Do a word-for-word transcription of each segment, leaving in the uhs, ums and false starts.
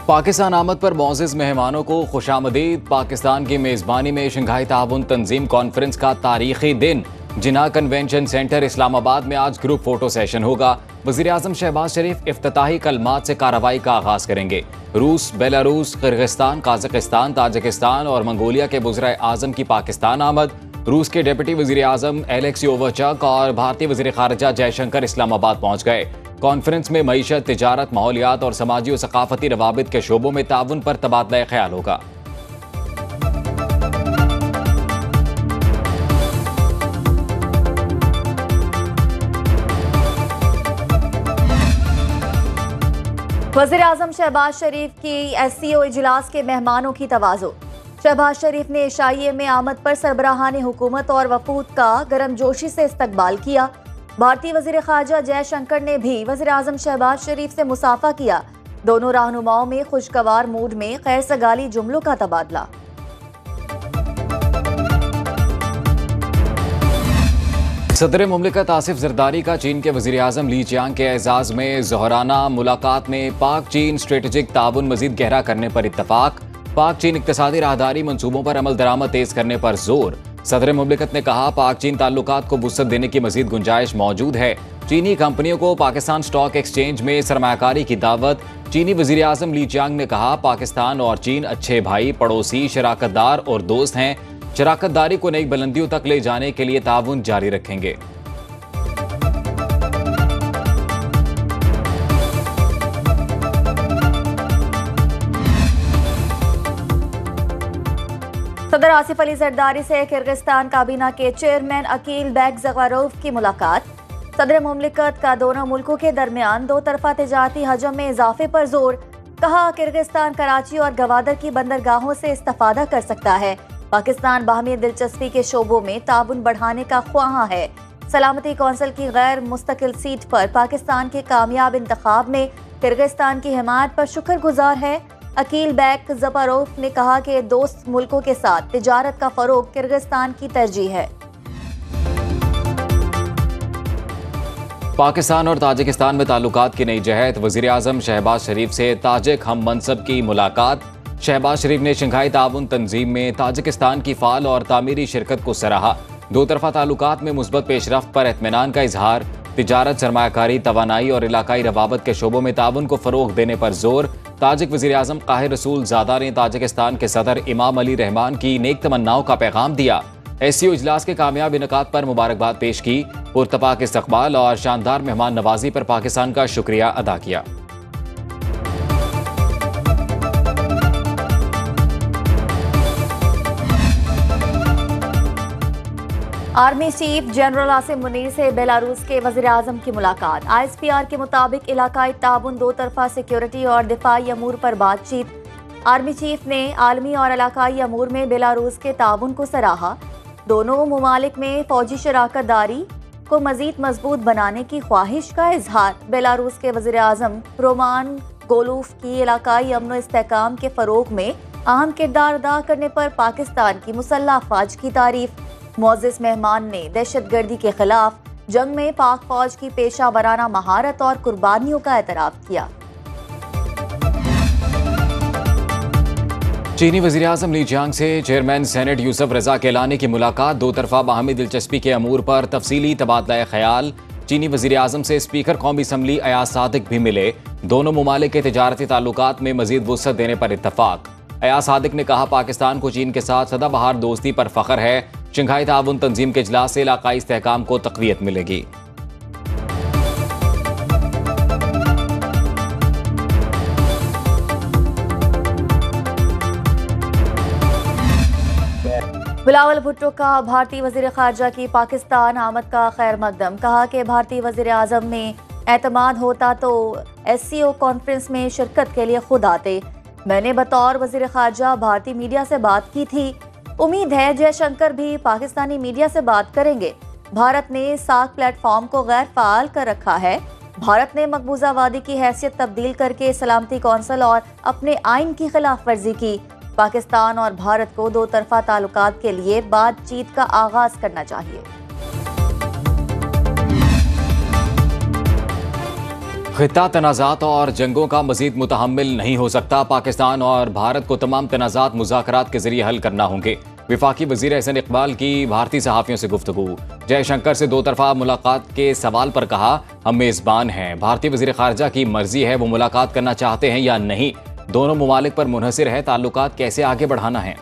पाकिस्तान आमद पर मोअज़्ज़ज़ मेहमानों को खुशामदीद। पाकिस्तान की मेज़बानी में शंघाई ताउन तंजीम कॉन्फ्रेंस का तारीखी दिन जिन्ना कन्वेंशन सेंटर इस्लामाबाद में आज ग्रुप फोटो सेशन होगा। वज़ीर आज़म शहबाज शरीफ इफ्तिताही कलमात से कार्रवाई का आगाज़ करेंगे। रूस, बेलारूस, किर्गिस्तान, काज़ाकिस्तान, ताजिकिस्तान और मंगोलिया के वज़ीर आज़म की पाकिस्तान आमद। रूस के डिप्टी वज़ीर आज़म एलेक्सी ओवरचक और भारतीय वज़ीर ख़ारिजा जयशंकर इस्लामाबाद पहुँच गए। कॉन्फ्रेंस में मईशत, तिजारत, माहौलियात और समाजी और सकाफती रवाबित के शोबों में ताउन पर तबादला ख्याल होगा। वज़ीर आज़म शहबाज शरीफ की एस सी ओ इजलास के मेहमानों की तवाज़ो। शहबाज शरीफ ने एशिया में आमद पर सरबराहान हुकूमत और वफूद का गर्मजोशी से इस्तकबाल किया। भारतीय वज़ीर ख़ारिजा जयशंकर ने भी वज़ीर आज़म शहबाज शरीफ से मुसाफा किया। दोनों रहनुमाओं में खुशगवार मूड में खैर सगाली जुमलों का तबादला। सदर मुमलिकत आसिफ जरदारी का चीन के वज़ीर आज़म ली चियांग के एजाज में ज़ोहराना मुलाकात में पाक चीन स्ट्रेटेजिक ताउन मज़ीद गहरा करने पर इत्तफाक। पाक चीन इक़्तिसादी राहदारी मंसूबों पर अमल दरामद तेज करने पर जोर। सदर मुमलिकत ने कहा, पाक चीन ताल्लुकात को वुसअत देने की मज़ीद गुंजाइश मौजूद है। चीनी कंपनियों को पाकिस्तान स्टॉक एक्सचेंज में सरमायाकारी की दावत। चीनी वज़ीर आज़म ली चियांग ने कहा, पाकिस्तान और चीन अच्छे भाई, पड़ोसी, शराकतदार और दोस्त हैं। शराकतदारी को नई बुलंदियों तक ले जाने के लिए ताउन जारी रखेंगे। सदर आसिफ अली जरदारी से किर्गिस्तान काबीना के चेयरमैन अकील बेग ज़ग़ारोव की मुलाकात। सदर मुमलिकत का दोनों मुल्कों के दरमियान दो तरफा तिजारती हजम में इजाफे पर जोर। कहा, किर्गिस्तान कराची और गवादर की बंदरगाहों से इस्तिफादा कर सकता है। पाकिस्तान बाहमी दिलचस्पी के शोबों में ताउन बढ़ाने का ख्वाहा है। सलामती कौंसिल की गैर मुस्तकिल सीट पर पाकिस्तान के कामयाब इंतखाब में किर्गिस्तान की हिमायत पर शुक्रगुजार है। अकील बेग ज़ग़ारोव ने कहा कि दोस्त मुल्कों के साथ तिजारत का फरोग किर्गिस्तान की तरजीह है। पाकिस्तान और ताजिकिस्तान में ताल्लुकात की नई जहत। वज़ीर आज़म शहबाज शरीफ से ताजिक हम मनसब की मुलाकात। शहबाज शरीफ ने शंघाई ताउन तंजीम में ताजिकिस्तान की फ़ाल और तामीरी शिरकत को सराहा। दो तरफा ताल्लुकात में मुस्बत पेशरफ्त पर इत्मीनान का इजहार। तिजारत, सरमायाकारी, तवानाई और इलाकाई रवाबत के शोबों में ताउन को फ़रोग देने पर जोर। ताजिक वज़ीर आज़म काहिर रसूल ज़ादा ने ताजिकिस्तान के सदर इमाम अली रहमान की नेक तमन्नाओं का पैगाम दिया। एस सी ओ इजलास के कामयाब इनेकाद पर मुबारकबाद पेश की। पुरतपाक इस्तकबाल और शानदार मेहमान नवाजी पर पाकिस्तान का शुक्रिया अदा किया। Army chief general Asim Munir से बेलारूस के वज़ीर आज़म की मुलाकात। आई एस पी आर के मुताबिक इलाकाई ताउन, दो तरफा सिक्योरिटी और दिफाई अमूर पर बातचीत। आर्मी चीफ ने आलमी और इलाकाई अमूर में बेलारूस के ताउन को सराहा। दोनों ममालिक में फौजी शराकत दारी को मजीद मजबूत बनाने की ख्वाहिश का इजहार। बेलारूस के वज़ीर आज़म रोमान गोलूफ की इलाकाई अमन इस्तेहकाम के फ़रोग में अहम किरदार अदा करने पर पाकिस्तान की मुसल्लह अफ़वाज की तारीफ। मुअज़्ज़ज़ मेहमान ने दहशत गर्दी के खिलाफ जंग में पाक फौज की पेशा वराना महारत और कुर्बानियों का एतराफ़ किया। चीनी वज़ीर आज़म ली चियांग से चेयरमैन सेनेट यूसुफ रज़ा केलानी की मुलाकात। दो तरफा बाहमी दिलचस्पी के अमूर पर तफसीली तबादला ख्याल। चीनी वज़ीर आज़म से स्पीकर कौमी असम्बली अयाज सादिक भी मिले। दोनों मुमालिक के तिजारती ताल्लुकात में मजीद वुसअत देने पर इत्तफाक। अयाज सादिक ने कहा, पाकिस्तान को चीन के साथ सदाबहार दोस्ती पर फ़ख्र है। शंघाई ताउन तंजीम के इजलास से इलाकाई इस्तेहकाम को तक़वियत मिलेगी। बिलावल भुट्टो का भारतीय वज़ीर ख़ारिजा की पाकिस्तान आमद का खैर मकदम। कहा कि भारतीय वज़ीर आज़म में एतमाद होता तो एस सी ओ कॉन्फ्रेंस में शिरकत के लिए खुद आते। मैंने बतौर वज़ीर ख़ारिजा भारतीय मीडिया से बात की थी। उम्मीद है जयशंकर भी पाकिस्तानी मीडिया से बात करेंगे। भारत ने सार्क प्लेटफॉर्म को गैर फ़ाल कर रखा है। भारत ने मकबूजा वादी की हैसियत तब्दील करके सलामती कौंसिल और अपने आइन की खिलाफ वर्जी की। पाकिस्तान और भारत को दो तरफा ताल्लुकात के लिए बातचीत का आगाज करना चाहिए। खित्ता तनाज़ात और जंगों का मजीद मुतहम्मिल नहीं हो सकता। पाकिस्तान और भारत को तमाम तनाज़ात मुज़ाकरात के जरिए हल करना होंगे। विफाकी वज़ीर एहसन इकबाल की भारतीय सहाफ़ियों से गुफ्तगू। जयशंकर से दो तरफ़ा मुलाकात के सवाल पर कहा, हम मेज़बान हैं। भारतीय वज़ीर ख़ारजा की मर्जी है, वो मुलाकात करना चाहते हैं या नहीं। दोनों ममालिक पर मुनहसिर है ताल्लुकात कैसे आगे बढ़ाना है।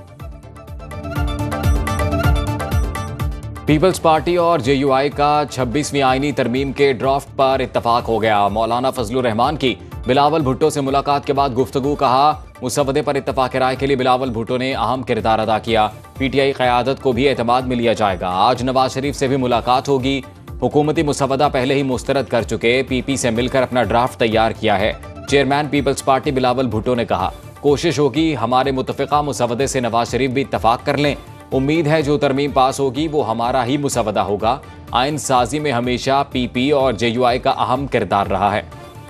पीपल्स पार्टी और जे यू आई का छब्बीसवीं आईनी तरमीम के ड्राफ्ट पर इत्तफाक हो गया। मौलाना फजलुर रहमान की बिलावल भुट्टो से मुलाकात के बाद गुफ्तगू। कहा, मुसवदे पर इत्तफाक राय के लिए बिलावल भुट्टो ने अहम किरदार अदा किया। पीटीआई क़यादत को भी एतमाद में लिया जाएगा। आज नवाज शरीफ से भी मुलाकात होगी। हुकूमती मुसवदा पहले ही मुस्तरद कर चुके, पीपी से मिलकर अपना ड्राफ्ट तैयार किया है। चेयरमैन पीपल्स पार्टी बिलावल भुट्टो ने कहा, कोशिश होगी हमारे मुतफ़िक़ा मुसवदे से नवाज शरीफ भी इत्तफाक कर लें। उम्मीद है जो तरमीम पास होगी वो हमारा ही मुसवदा होगा। आइन साजी में हमेशा पीपी और जे यू आई का अहम किरदार रहा है।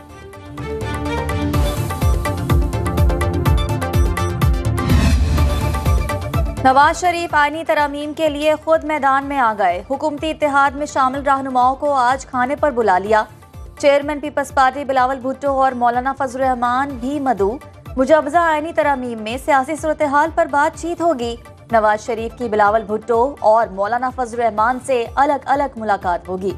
नवाज शरीफ आईनी तरमीम के लिए खुद मैदान में आ गए। हुकूमती इत्तेहाद में शामिल रहनुमाओं को आज खाने पर बुला लिया। चेयरमैन पीपल्स पार्टी बिलावल भुट्टो और मौलाना फजलुर रहमान भी मदऊ। मुजवजा आईनी तरमीम में सियासी सूरत हाल पर बातचीत होगी। नवाज शरीफ की बिलावल भुट्टो और मौलाना फजलुर रहमान से अलग अलग मुलाकात होगी।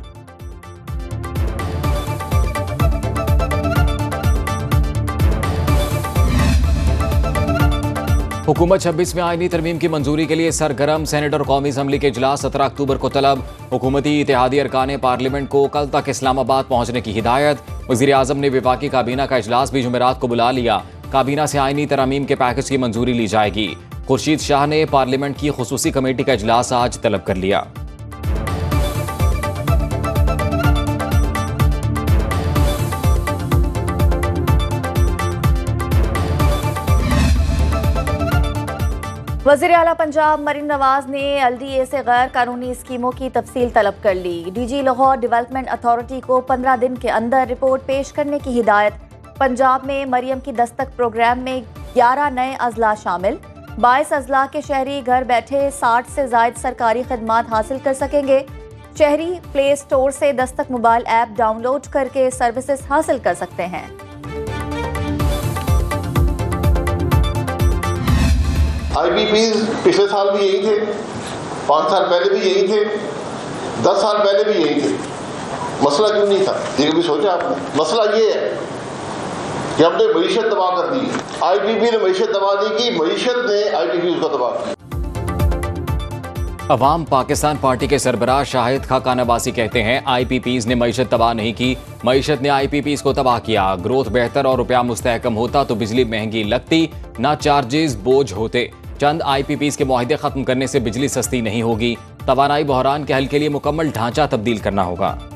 हुकूमत छब्बीसवीं आईनी तरमीम की मंजूरी के लिए सरगर्म। सेनेट और कौमी असम्बली के इजलास सत्रह अक्टूबर को तलब। हुकूमती इत्तेहादी अरकान पार्लियामेंट को कल तक इस्लामाबाद पहुंचने की हिदायत। वज़ीर आज़म ने विफाकी काबीना का इजलास भी जुमेरात को बुला लिया। काबीना से आईनी तरमीम के पैकेज की मंजूरी ली जाएगी। खुर्शीद शाह ने पार्लियामेंट की खुसूसी कमेटी का इजलास आज तलब कर लिया। वज़ीर आला पंजाब मरीन नवाज ने एल डी ए से गैर कानूनी स्कीमों की तफसील तलब कर ली। डीजी लाहौर डेवलपमेंट अथॉरिटी को पंद्रह दिन के अंदर रिपोर्ट पेश करने की हिदायत। पंजाब में मरियम की दस्तक प्रोग्राम में ग्यारह नए अजला शामिल। बाईस अजला के शहरी घर बैठे साठ से जायद सरकारी खदमात हासिल कर सकेंगे। शहरी प्ले स्टोर से दस्तक मोबाइल ऐप डाउनलोड करके सर्विसेज हासिल कर सकते हैं। आई पी पीज़ पिछले साल भी यही थे, पाँच साल पहले भी यही थे, दस साल पहले भी यही थे। मसला क्यों नहीं था, ये कभी सोचा आपने? मसला ये है कि हमने मईशत तबाह कर दी। आई पी पी ने मईशत तबाह नहीं की, मईशत ने आई पी पी को तबाह की। अवाम पाकिस्तान पार्टी के सरबराह शाहिद खाकान अब्बासी कहते हैं, आई पी पीज़ ने मईशत तबाह नहीं की, मईशत ने आई पी पीज़ को तबाह किया। ग्रोथ बेहतर और रुपया मुस्तहकम होता तो बिजली महंगी लगती, ना चार्जेस बोझ होते। चंद आई पी पीज़ के मुआहदे खत्म करने से बिजली सस्ती नहीं होगी। तवानाई बहरान के हल के लिए मुकम्मल ढांचा तब्दील करना होगा।